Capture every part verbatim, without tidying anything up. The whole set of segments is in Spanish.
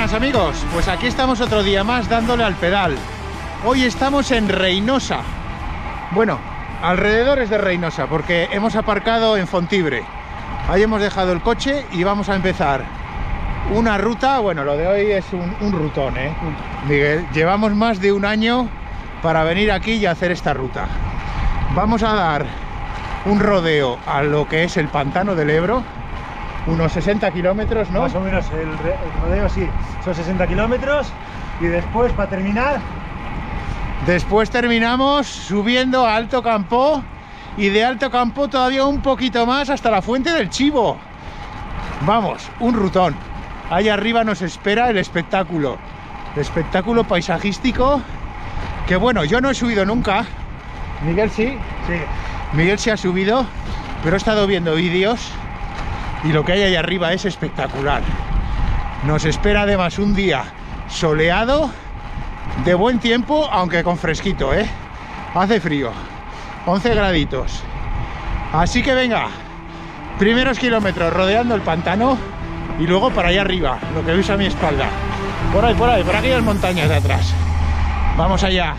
buenas amigos, pues aquí estamos otro día más dándole al pedal. Hoy estamos en Reinosa. Bueno, alrededores de Reinosa, porque hemos aparcado en Fontibre. Ahí hemos dejado el coche y vamos a empezar una ruta. Bueno, lo de hoy es un, un rutón, ¿eh? Miguel, llevamos más de un año para venir aquí y hacer esta ruta. Vamos a dar un rodeo a lo que es el Pantano del Ebro. Unos sesenta kilómetros, ¿no? Más o menos el, el rodeo, sí, son sesenta kilómetros. Y después, para terminar... Después terminamos subiendo a Alto Campó. Y de Alto Campó todavía un poquito más hasta la Fuente del Chivo. Vamos, un rutón. Ahí arriba nos espera el espectáculo. El espectáculo paisajístico. Que bueno, yo no he subido nunca. Miguel sí. Sí. Miguel se ha subido, pero he estado viendo vídeos. Y lo que hay ahí arriba es espectacular. Nos espera además un día soleado, de buen tiempo, aunque con fresquito, ¿eh? Hace frío, once graditos. Así que venga, primeros kilómetros rodeando el pantano y luego para allá arriba, lo que veis a mi espalda. Por ahí, por ahí, por aquellas montañas de atrás. Vamos allá.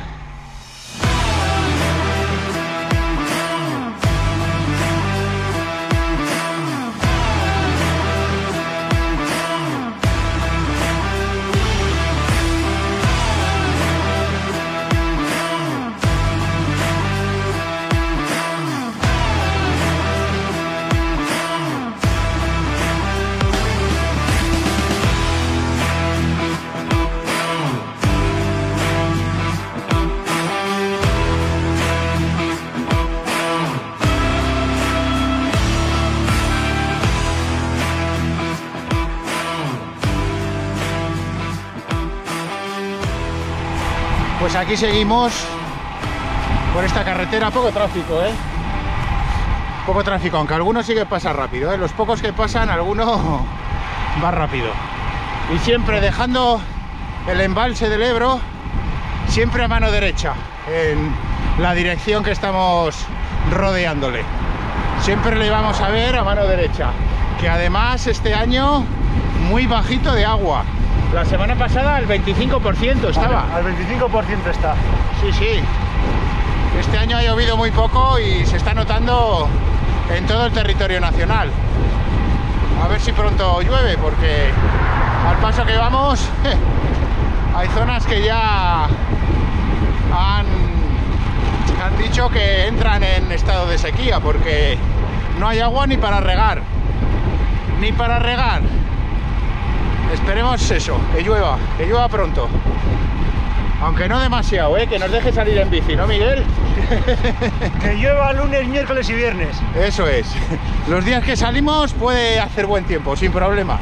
Pues aquí seguimos por esta carretera, poco tráfico, ¿eh? Poco tráfico, aunque algunos sí que pasa rápido, ¿eh? Los pocos que pasan, alguno va rápido. Y siempre dejando el embalse del Ebro, siempre a mano derecha, en la dirección que estamos rodeándole. Siempre le vamos a ver a mano derecha, que además este año muy bajito de agua. La semana pasada al veinticinco por ciento estaba. Al veinticinco por ciento está. Sí, sí. Este año ha llovido muy poco y se está notando en todo el territorio nacional. A ver si pronto llueve, porque al paso que vamos hay zonas que ya han, han dicho que entran en estado de sequía, porque no hay agua ni para regar. Ni para regar. Esperemos eso, que llueva, que llueva pronto. Aunque no demasiado, ¿eh? Que nos deje salir en bici, ¿no, Miguel? Que llueva lunes, miércoles y viernes. Eso es. Los días que salimos puede hacer buen tiempo, sin problema.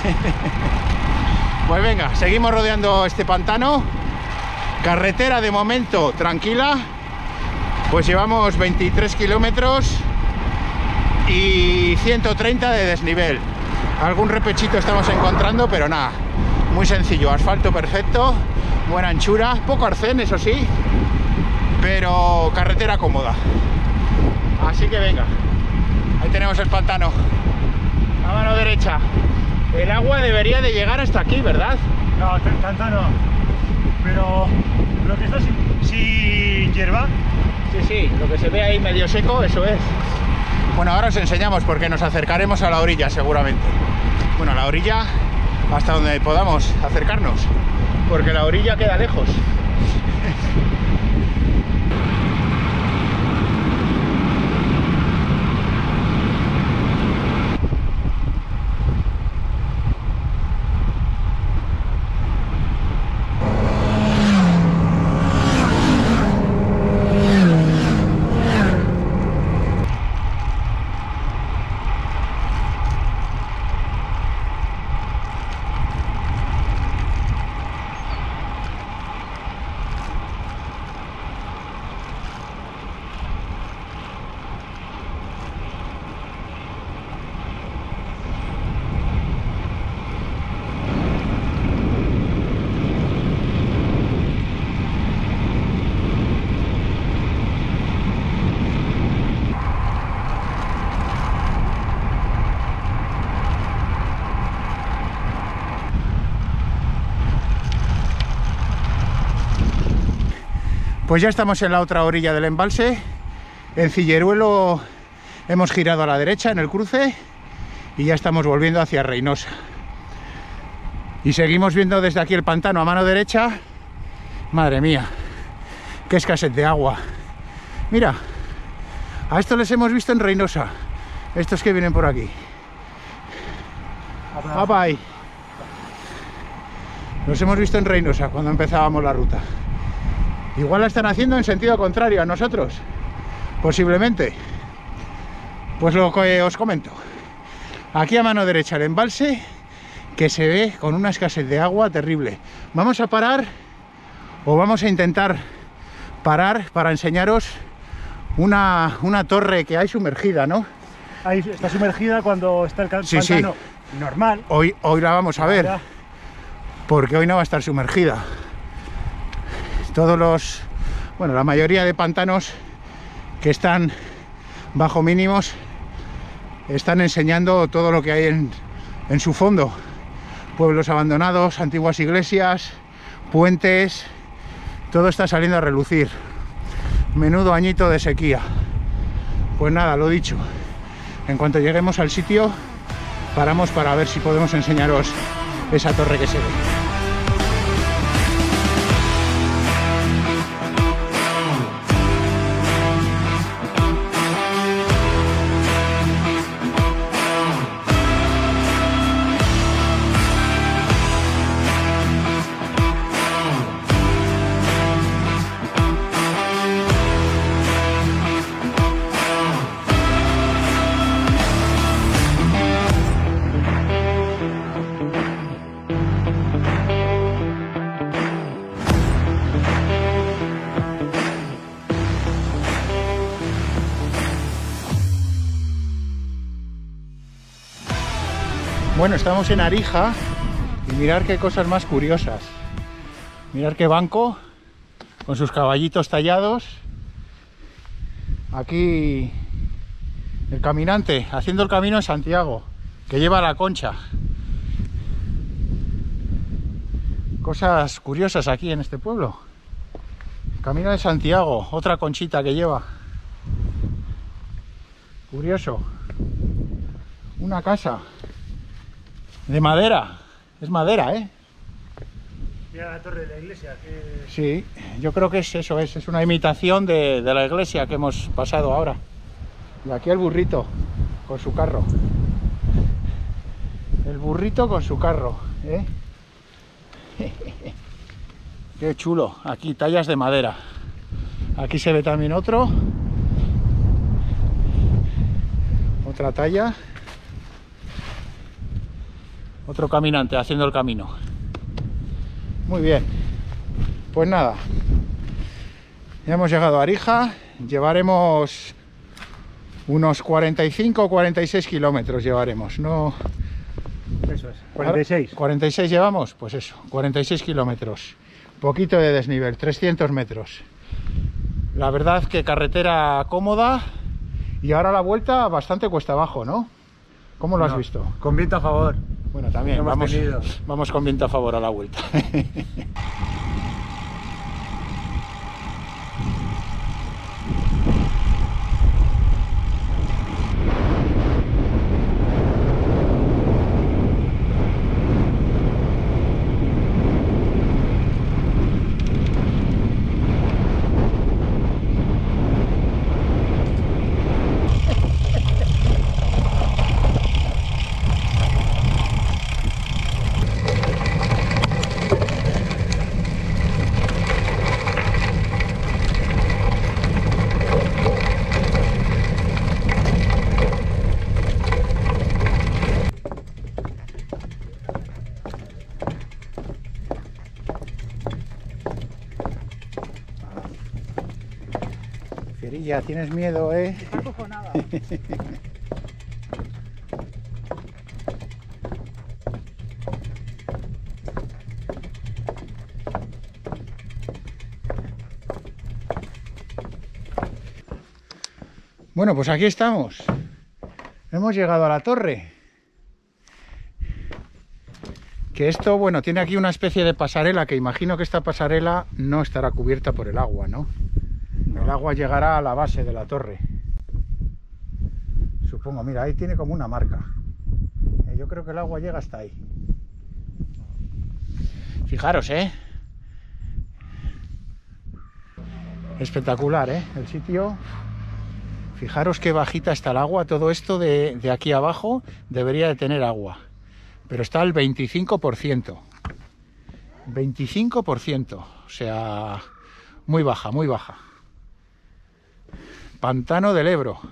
Pues venga, seguimos rodeando este pantano. Carretera de momento tranquila. Pues llevamos veintitrés kilómetros y ciento treinta de desnivel. Algún repechito estamos encontrando, pero nada, muy sencillo, asfalto perfecto, buena anchura, poco arcén, eso sí, pero carretera cómoda. Así que venga, ahí tenemos el pantano, a mano derecha. El agua debería de llegar hasta aquí, ¿verdad? No, tanto no, pero lo que está sin, sin hierba. Sí, sí, lo que se ve ahí medio seco, eso es. Bueno, ahora os enseñamos porque nos acercaremos a la orilla seguramente. Bueno, a la orilla hasta donde podamos acercarnos, porque la orilla queda lejos. Pues ya estamos en la otra orilla del embalse. En Cilleruelo hemos girado a la derecha en el cruce y ya estamos volviendo hacia Reinosa. Y seguimos viendo desde aquí el pantano a mano derecha. Madre mía, qué escasez de agua. Mira, a estos les hemos visto en Reinosa, estos que vienen por aquí. Apai. Los hemos visto en Reinosa cuando empezábamos la ruta. Igual la están haciendo en sentido contrario a nosotros, posiblemente. Pues lo que os comento, aquí a mano derecha el embalse, que se ve con una escasez de agua terrible. Vamos a parar, o vamos a intentar parar para enseñaros una, una torre que hay sumergida, ¿no? Ahí está sumergida cuando está el Sí, pantano sí. normal. Hoy, hoy la vamos a ver, Ahora, porque hoy no va a estar sumergida. Todos los, bueno, la mayoría de pantanos que están bajo mínimos están enseñando todo lo que hay en, en su fondo. Pueblos abandonados, antiguas iglesias, puentes, todo está saliendo a relucir. Menudo añito de sequía. Pues nada, lo dicho, en cuanto lleguemos al sitio paramos para ver si podemos enseñaros esa torre que se ve. Bueno, estamos en Arija y mirad qué cosas más curiosas. Mirad qué banco con sus caballitos tallados. Aquí el caminante haciendo el camino de Santiago, que lleva la concha. Cosas curiosas aquí en este pueblo. Camino de Santiago, otra conchita que lleva. Curioso. Una casa de madera, es madera, ¿eh? Mira la torre de la iglesia. Que... Sí, yo creo que es eso, es, es una imitación de, de la iglesia que hemos pasado ahora. Y aquí el burrito con su carro. El burrito con su carro, ¿eh? Qué chulo, aquí tallas de madera. Aquí se ve también otro. Otra talla. Otro caminante haciendo el camino. Muy bien. Pues nada. Ya hemos llegado a Arija. Llevaremos unos cuarenta y cinco o cuarenta y seis kilómetros llevaremos. No... Eso es. cuarenta y seis. ¿cuarenta y seis llevamos? Pues eso, cuarenta y seis kilómetros. Poquito de desnivel, trescientos metros. La verdad que carretera cómoda. Y ahora la vuelta bastante cuesta abajo, ¿no? ¿Cómo lo has No, visto? con viento a favor. Bueno, también Hemos vamos, tenido. vamos con viento a favor a la vuelta. Fierilla, tienes miedo, ¿eh? Está acojonada. Bueno, pues aquí estamos. Hemos llegado a la torre. Que esto, bueno, tiene aquí una especie de pasarela, que imagino que esta pasarela no estará cubierta por el agua, ¿no? No. El agua llegará a la base de la torre. Supongo, mira, ahí tiene como una marca. Eh, yo creo que el agua llega hasta ahí. Fijaros, ¿eh? Espectacular, ¿eh? El sitio. Fijaros qué bajita está el agua. Todo esto de, de aquí abajo debería de tener agua. Pero está al veinticinco por ciento. veinticinco por ciento. O sea, muy baja, muy baja. Pantano del Ebro.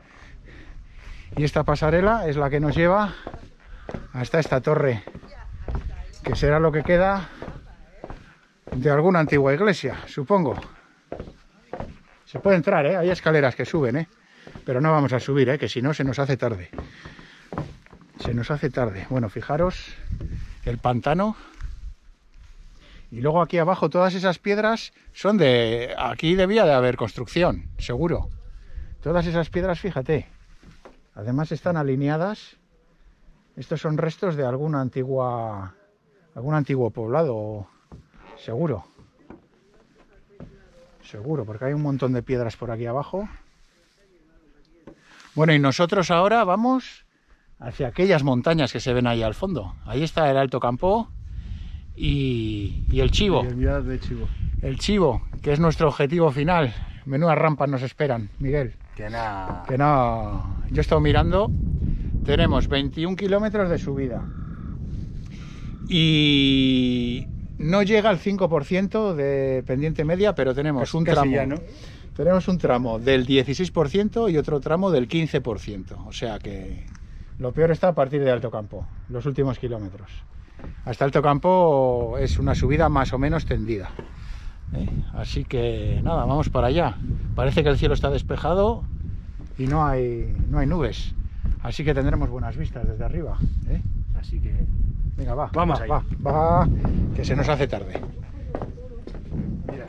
Y esta pasarela es la que nos lleva hasta esta torre, que será lo que queda de alguna antigua iglesia, supongo. Se puede entrar, ¿eh? Hay escaleras que suben, ¿eh? Pero no vamos a subir, ¿eh? Que si no se nos hace tarde. Se nos hace tarde. Bueno, fijaros el pantano. Y luego aquí abajo todas esas piedras son de... Aquí debía de haber construcción, seguro. Todas esas piedras, fíjate. Además están alineadas. Estos son restos de alguna antigua... algún antiguo poblado, seguro. Seguro, porque hay un montón de piedras por aquí abajo. Bueno, y nosotros ahora vamos hacia aquellas montañas que se ven ahí al fondo. Ahí está el Alto Campoo y, y el Chivo. Y el Mirador de Chivo. El Chivo, que es nuestro objetivo final. Menudas rampas nos esperan, Miguel. Que nada. Que no. Yo he estado mirando. Tenemos veintiún kilómetros de subida. Y no llega al cinco por ciento de pendiente media, pero tenemos Casi, un casi tramo. ya, ¿no? Tenemos un tramo del dieciséis por ciento y otro tramo del quince por ciento. O sea que lo peor está a partir de Alto Campoo, los últimos kilómetros. Hasta Alto Campoo es una subida más o menos tendida. ¿Eh? Así que nada, vamos para allá. Parece que el cielo está despejado y no hay, no hay nubes. Así que tendremos buenas vistas desde arriba. ¿Eh? Así que... Venga, va, Vamos va, allá. va, va, que se nos hace tarde. Mira.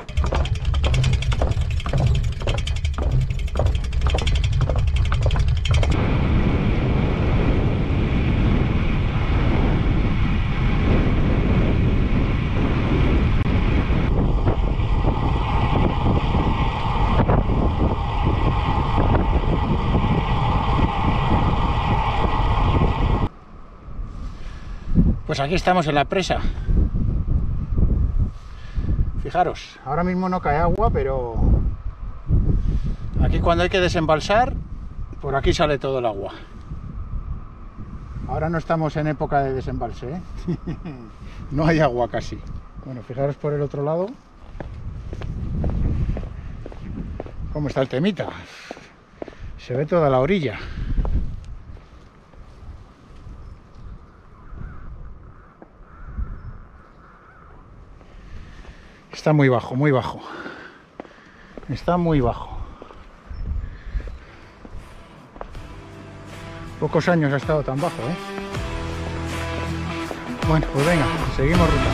Pues aquí estamos en la presa. Fijaros, ahora mismo no cae agua, pero aquí cuando hay que desembalsar, por aquí sale todo el agua. Ahora no estamos en época de desembalse, ¿eh? No hay agua casi. Bueno, fijaros por el otro lado cómo está el temita. Se ve toda la orilla. Está muy bajo, muy bajo. Está muy bajo. Pocos años ha estado tan bajo, ¿eh? Bueno, pues venga, seguimos ruta.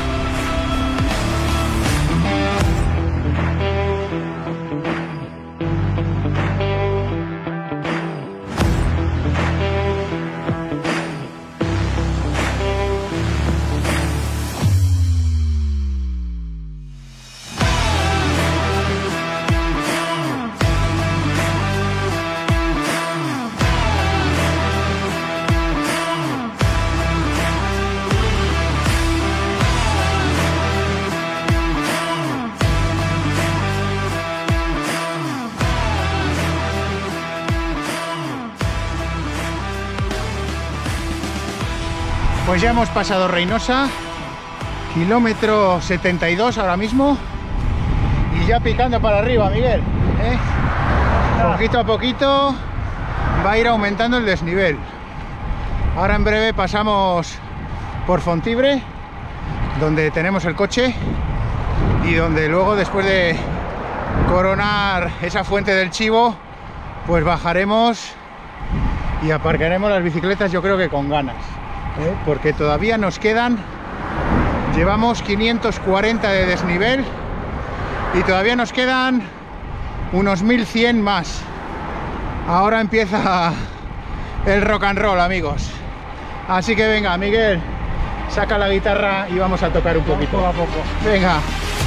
Pues ya hemos pasado Reynosa, kilómetro setenta y dos ahora mismo, y ya picando para arriba, Miguel, ¿eh? Poquito a poquito va a ir aumentando el desnivel. Ahora en breve pasamos por Fontibre, donde tenemos el coche, y donde luego, después de coronar esa fuente del Chivo, pues bajaremos y aparcaremos las bicicletas, yo creo que con ganas. ¿Eh? Porque todavía nos quedan, llevamos quinientos cuarenta de desnivel y todavía nos quedan unos mil cien más. Ahora empieza el rock and roll, amigos. Así que venga, Miguel, saca la guitarra y vamos a tocar un poquito. Poco a poco. Venga.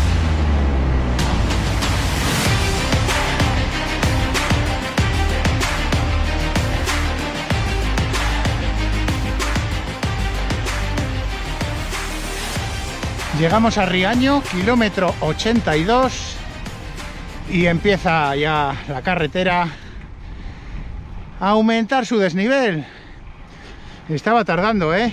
Llegamos a Riaño, kilómetro ochenta y dos, y empieza ya la carretera a aumentar su desnivel. Estaba tardando, ¿eh?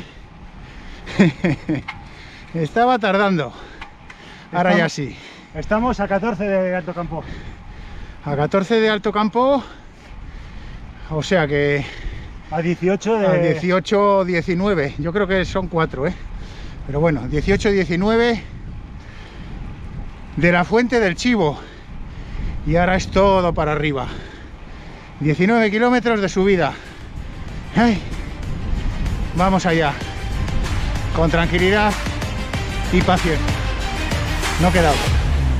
Estaba tardando. Ahora Estamos, ya sí. Estamos a catorce de Alto Campo. A catorce de Alto Campo, o sea que A dieciocho de... a dieciocho, diecinueve, yo creo que son cuatro, ¿eh? Pero bueno, dieciocho, diecinueve de la Fuente del Chivo. Y ahora es todo para arriba. diecinueve kilómetros de subida. ¡Ay! Vamos allá. Con tranquilidad y paciencia. No queda otra.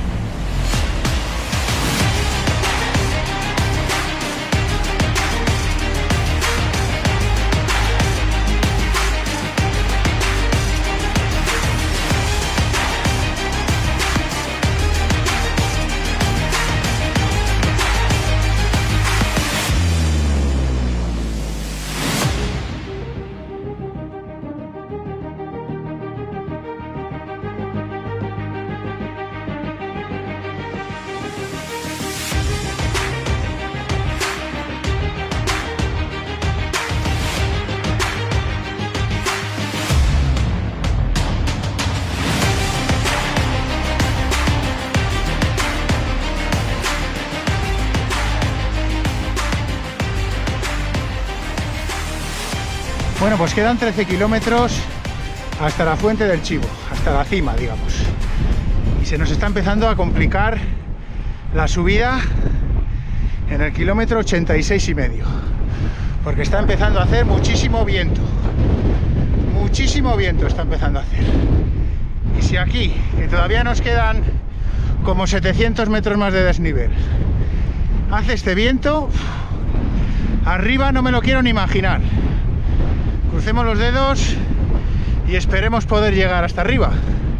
Bueno, pues quedan trece kilómetros hasta la Fuente del Chivo, hasta la cima, digamos. Y se nos está empezando a complicar la subida en el kilómetro ochenta y seis y medio, porque está empezando a hacer muchísimo viento. Muchísimo viento está empezando a hacer. Y si aquí, que todavía nos quedan como setecientos metros más de desnivel, hace este viento, arriba no me lo quiero ni imaginar. Crucemos los dedos y esperemos poder llegar hasta arriba,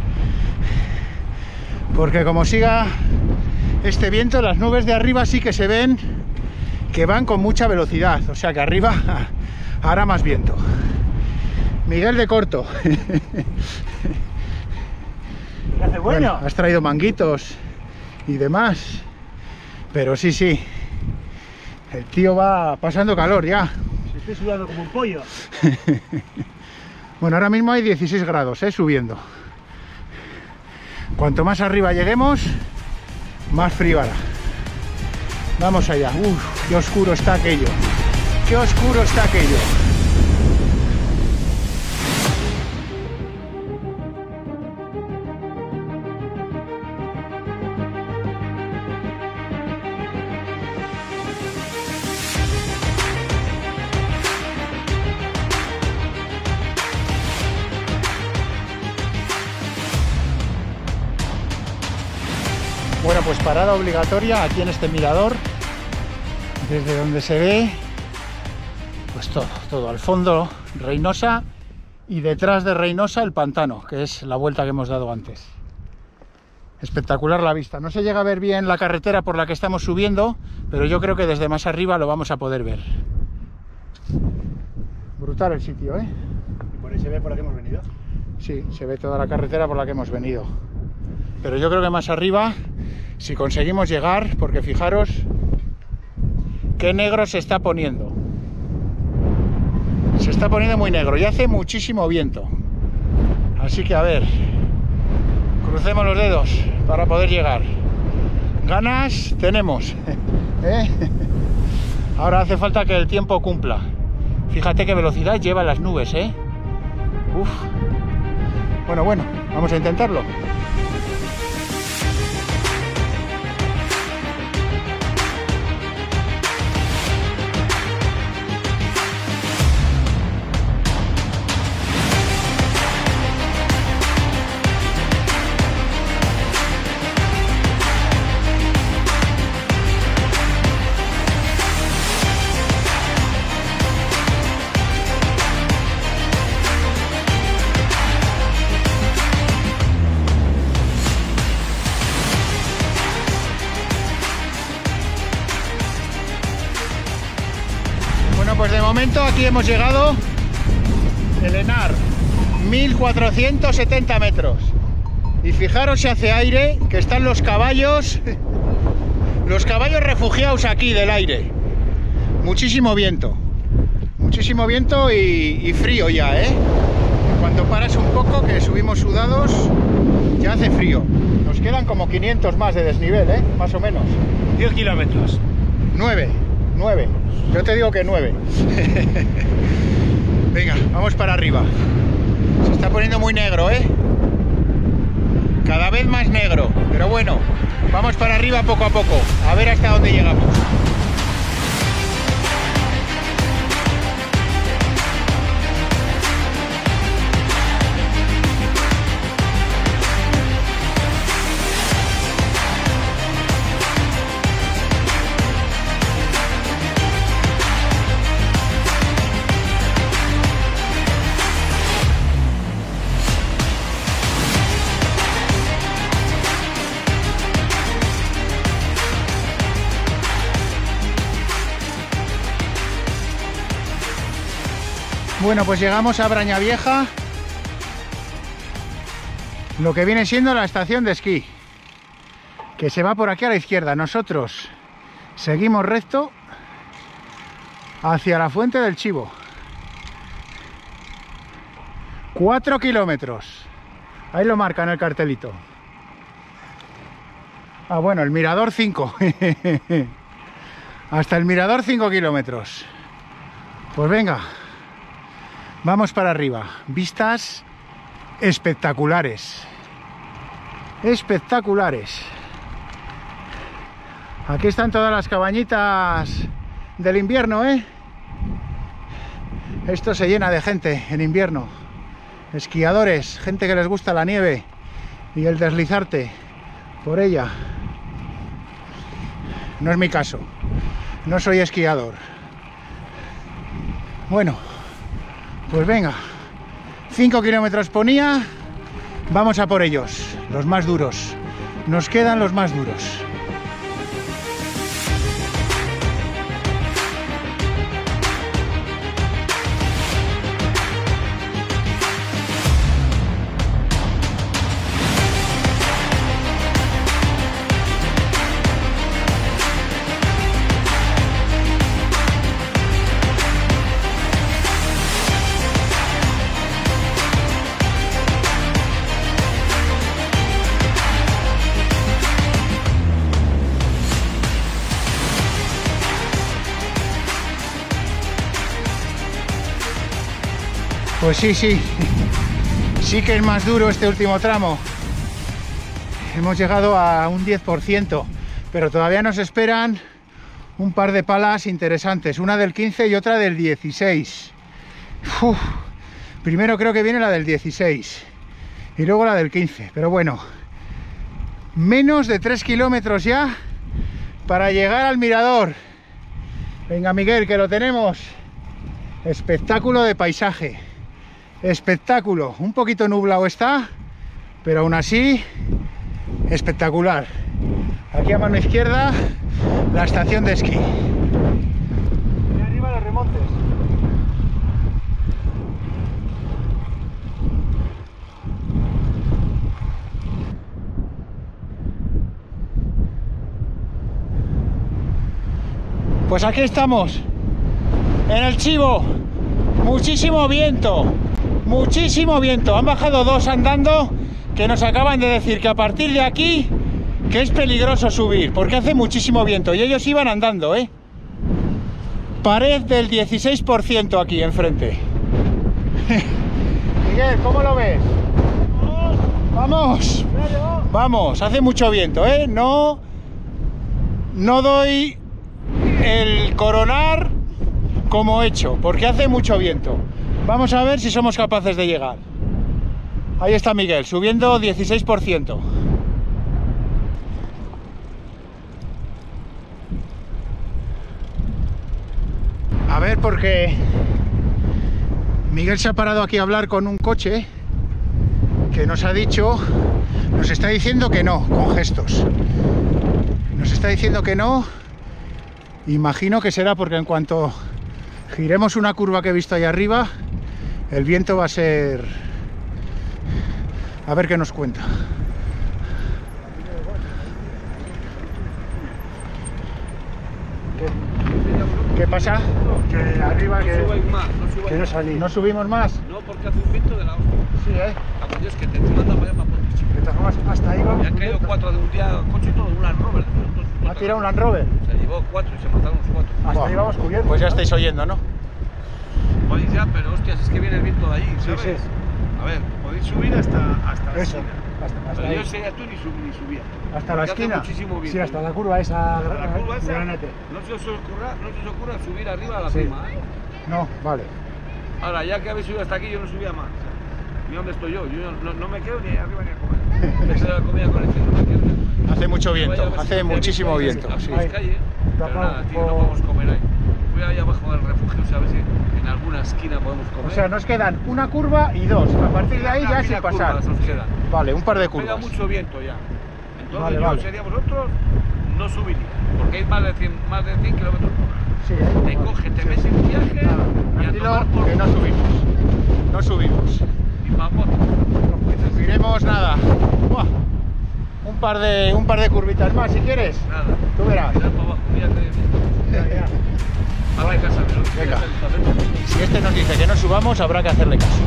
porque como siga este viento, las nubes de arriba sí que se ven que van con mucha velocidad, o sea que arriba hará más viento. Miguel de Corto. Hace bueno. Bueno, has traído manguitos y demás, pero sí, sí, el tío va pasando calor ya. Estoy sudando como un pollo. Bueno, ahora mismo hay dieciséis grados, ¿eh? Subiendo. Cuanto más arriba lleguemos, más frío hará. Vamos allá. Uf, qué oscuro está aquello. Qué oscuro está aquello. Bueno, pues parada obligatoria aquí en este mirador, desde donde se ve pues todo, todo al fondo Reinosa, y detrás de Reinosa el pantano, que es la vuelta que hemos dado antes. Espectacular la vista. No se llega a ver bien la carretera por la que estamos subiendo, pero yo creo que desde más arriba lo vamos a poder ver. Brutal el sitio, ¿eh? ¿Y por ahí se ve por la que hemos venido? Sí, se ve toda la carretera por la que hemos venido. Pero yo creo que más arriba, si conseguimos llegar, porque fijaros qué negro se está poniendo. Se está poniendo muy negro y hace muchísimo viento. Así que a ver, crucemos los dedos para poder llegar. Ganas tenemos, ¿eh? Ahora hace falta que el tiempo cumpla. Fíjate qué velocidad lleva las nubes, ¿eh? Uf. Bueno, bueno, vamos a intentarlo. pues de momento aquí hemos llegado, el Henar, mil cuatrocientos setenta metros. Y fijaros si hace aire, que están los caballos, los caballos refugiados aquí del aire. Muchísimo viento, muchísimo viento y, y frío ya, ¿eh? Cuando paras un poco, que subimos sudados, ya hace frío. Nos quedan como quinientos más de desnivel, ¿eh? Más o menos. diez kilómetros. nueve, nueve. Yo te digo que nueve. Venga, vamos para arriba. Se está poniendo muy negro, ¿eh? Cada vez más negro. Pero bueno, vamos para arriba poco a poco. A ver hasta dónde llegamos. Bueno, pues llegamos a Brañavieja, lo que viene siendo la estación de esquí, que se va por aquí a la izquierda. Nosotros seguimos recto hacia la Fuente del Chivo. Cuatro kilómetros. Ahí lo marca en el cartelito. Ah, bueno, el mirador cinco. Hasta el mirador cinco kilómetros. Pues venga. Vamos para arriba. Vistas espectaculares. Espectaculares. Aquí están todas las cabañitas del invierno, ¿eh? Esto se llena de gente en invierno. Esquiadores, gente que les gusta la nieve y el deslizarte por ella. No es mi caso. No soy esquiador. Bueno. Pues venga, cinco kilómetros ponía, vamos a por ellos, los más duros, nos quedan los más duros. Pues sí, sí, sí que es más duro este último tramo. Hemos llegado a un diez por ciento, pero todavía nos esperan un par de palas interesantes, una del quince y otra del dieciséis. Uf, primero creo que viene la del dieciséis y luego la del quince, pero bueno, menos de tres kilómetros ya para llegar al mirador. Venga, Miguel, que lo tenemos. Espectáculo de paisaje. Espectáculo, un poquito nublado está, pero aún así espectacular. Aquí a mano izquierda la estación de esquí. Y arriba los remontes. Pues aquí estamos en el Chivo. Muchísimo viento. Muchísimo viento, han bajado dos andando que nos acaban de decir que a partir de aquí que es peligroso subir porque hace muchísimo viento y ellos iban andando, ¿eh? Pared del dieciséis por ciento aquí enfrente. Miguel, ¿cómo lo ves? ¡Vamos! Vamos, hace mucho viento, ¿eh? No, no doy el coronar como hecho porque hace mucho viento. Vamos a ver si somos capaces de llegar. Ahí está Miguel, subiendo dieciséis por ciento. A ver, porque Miguel se ha parado aquí a hablar con un coche que nos ha dicho, nos está diciendo que no, con gestos. Nos está diciendo que no. Imagino que será porque en cuanto giremos una curva que he visto ahí arriba, el viento va a ser... A ver qué nos cuenta. ¿Qué pasa? Que arriba que, No subáis más, no que subáis no más. salí. ¿No subimos más? No, porque hace un viento de la hostia. Sí, ¿eh? Vamos, Dios, que te manda para allá para Ponte Chico. De todas formas, hasta ahí vamos. Y han caído subiendo. cuatro de un día, coche y todo, un Land Rover. ¿Ha tirado un Land Rover? Se llevó cuatro y se mataron los cuatro. Hasta ahí vamos cubiertos. Pues ya ¿no? estáis oyendo, ¿no? Podéis ya, pero hostias, es que viene el viento de allí, Sí, ¿sabes? sí. A ver, podéis subir hasta, hasta la Eso. esquina. Hasta, hasta Pero ahí. yo sería tú ni, sub, ni subía. Hasta la Porque hace esquina. muchísimo viento. Sí, hasta la curva esa. A la curva esa, granate. no se os ocurra, no se os ocurra subir arriba a la Sí. prima, ¿eh? No, vale. Ahora, ya que habéis subido hasta aquí, yo no subía más. Mira dónde estoy yo, yo no, no me quedo ni ahí arriba ni a comer. Me quedo la comida con el centro, no me quedo ni a comer. Hace mucho Voy a viento, ver si hace me muchísimo habéis viento. visto, Sí. habéis calle, pero Tapado nada, tío, por- no podemos comer ahí. Voy ahí abajo del refugio, ¿sabes? En alguna esquina podemos comer. O sea, nos quedan una curva y dos. A partir de ahí Una ya pila sin pasar. curvas os quedan. Vale, un par de Pega curvas. mucho viento ya. Entonces Vale, yo vale. sería vosotros, no subiría. Porque hay más de cien, más de cien kilómetros por hora. Sí, ¿eh? Te Vale. coge, te ves en viaje y a Tranquilo, tomar por que no culo. subimos. No subimos. Y papote. Iremos nada. Buah. Un par de un par de curvitas más si quieres. Nada. Tú verás. Tirar para abajo, mírate bien. Ya, ya. Hazle caso, pero Venga. Venga. Si este nos dice que no subamos, habrá que hacerle caso.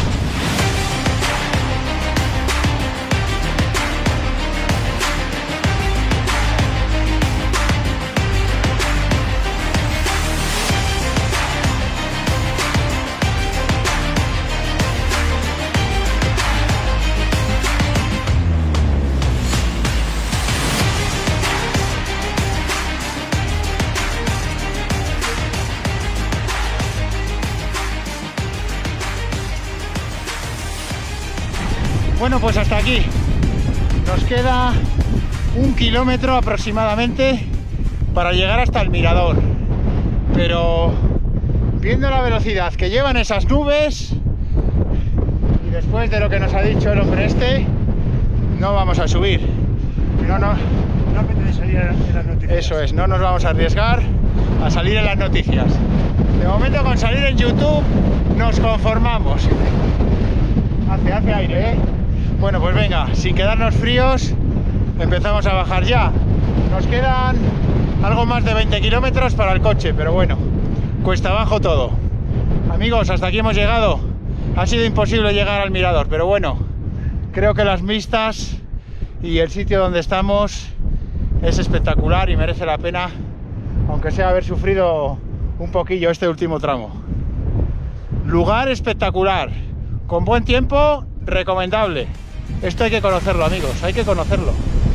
Bueno, pues hasta aquí. Nos queda un kilómetro aproximadamente para llegar hasta el mirador. Pero viendo la velocidad que llevan esas nubes y después de lo que nos ha dicho el hombre este, no vamos a subir. No, no, No apetece salir en las noticias. eso es, no nos vamos a arriesgar a salir en las noticias. De momento con salir en YouTube nos conformamos. Hace, hace aire, ¿eh? Bueno, pues venga, sin quedarnos fríos, empezamos a bajar ya. Nos quedan algo más de veinte kilómetros para el coche, pero bueno, cuesta abajo todo. Amigos, hasta aquí hemos llegado. Ha sido imposible llegar al mirador, pero bueno, creo que las vistas y el sitio donde estamos es espectacular y merece la pena, aunque sea haber sufrido un poquillo este último tramo. Lugar espectacular, con buen tiempo, recomendable. Esto hay que conocerlo, amigos, hay que conocerlo.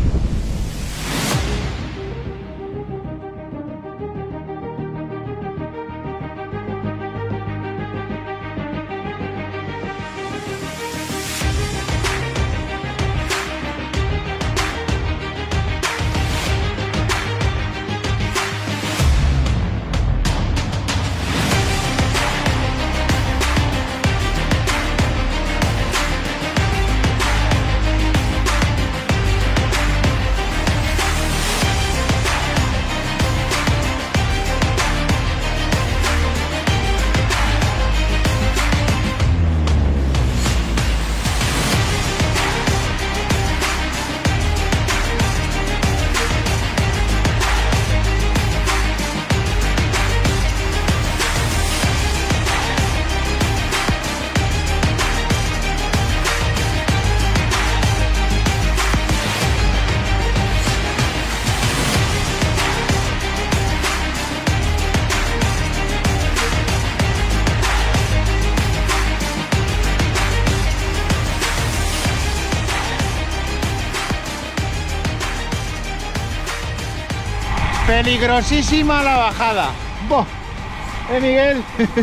Peligrosísima la bajada. ¡Boh! ¿Eh, Miguel?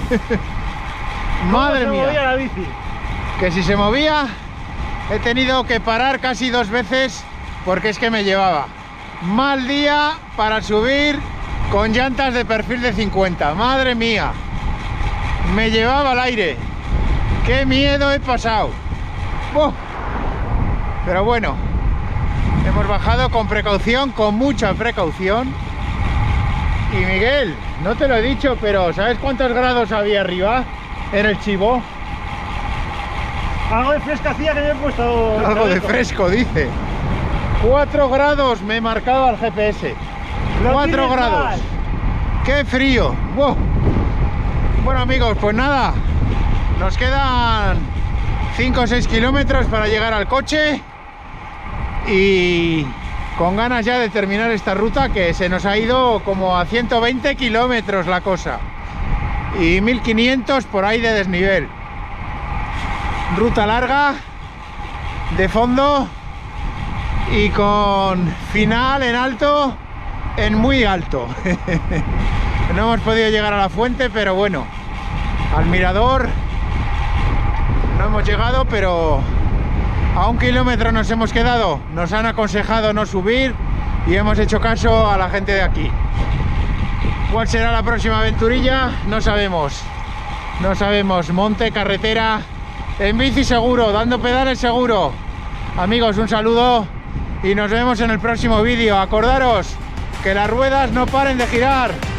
Madre ¿Cómo se movía mía. la bici? Que si se movía, he tenido que parar casi dos veces porque es que me llevaba. Mal día para subir con llantas de perfil de cincuenta. Madre mía. Me llevaba al aire. ¡Qué miedo he pasado! ¡Boh! Pero bueno, hemos bajado con precaución, con mucha precaución. Y Miguel, no te lo he dicho, pero ¿sabes cuántos grados había arriba en el chivo? Algo de fresca hacía que me he puesto... Algo de fresco, dice. cuatro grados me he marcado al G P S. cuatro grados. Mal. ¡Qué frío! ¡Wow! Bueno amigos, pues nada. Nos quedan cinco o seis kilómetros para llegar al coche. Y con ganas ya de terminar esta ruta, que se nos ha ido como a ciento veinte kilómetros la cosa. Y mil quinientos por ahí de desnivel. Ruta larga, de fondo y con final en alto, en muy alto. No hemos podido llegar a la fuente, pero bueno, al mirador no hemos llegado, pero a un kilómetro nos hemos quedado. Nos han aconsejado no subir y hemos hecho caso a la gente de aquí. ¿Cuál será la próxima aventurilla? No sabemos. No sabemos. Monte, carretera, en bici seguro, dando pedales seguro. Amigos, un saludo y nos vemos en el próximo vídeo. Acordaros que las ruedas no paren de girar.